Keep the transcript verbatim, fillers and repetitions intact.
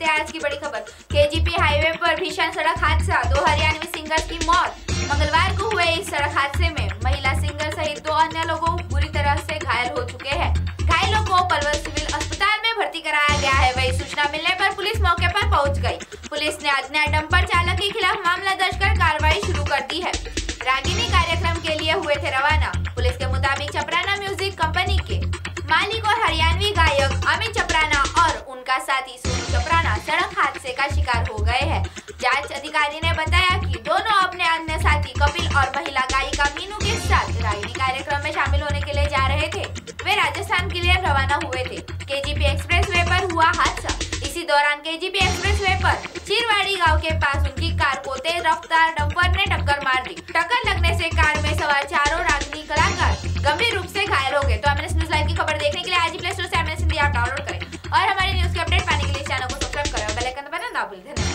देखते हैं आज की बड़ी खबर। केजीपी हाईवे पर भीषण सड़क हादसा, दो हरियाणवी सिंगर्स की मौत। मंगलवार को हुए इस सड़क हादसे में महिला सिंगर सहित दो अन्य लोगों बुरी तरह से घायल हो चुके हैं। घायलों को पलवल सिविल अस्पताल में भर्ती कराया गया है। वही सूचना मिलने पर पुलिस मौके पर पहुंच गई। पुलिस ने अज्ञात डंपर चालक के खिलाफ मामला दर्ज कर कार्रवाई शुरू कर दी है। रागिनी कार्यक्रम के लिए हुए थे रवाना। पुलिस के मुताबिक चपराना म्यूजिक कंपनी के मालिक और हरियाणवी गायक अमित चपराना और उनका साथी सोनू चपराना सड़क हादसे का शिकार हो गए हैं। जांच अधिकारी ने बताया कि दोनों अपने अन्य साथी कपिल और महिला गायिका मीनू के साथ रागिनी कार्यक्रम में शामिल होने के लिए जा रहे थे। वे राजस्थान के लिए रवाना हुए थे। केजीपी एक्सप्रेसवे पर हुआ हादसा। इसी दौरान केजीपी एक्सप्रेसवे पर चिरवाड़ी गांव के पास उनकी कार को तेज रफ्तार डंपर ने टक्कर मार दी। टक्कर लगने से कार में सवार चारों रागिनी कलाकार गंभीर रूप से घायल हो गए। तो एमएनएस न्यूज लाइव की खबर देखने के लिए आज ही प्ले स्टोर से एमएनएस हिंदी ऐप डाउनलोड करें और हमारे न्यूज के अपडेट पाने के लिए चैनल को सब्सक्राइब करें और बेल आइकन दबाना ना भूलें।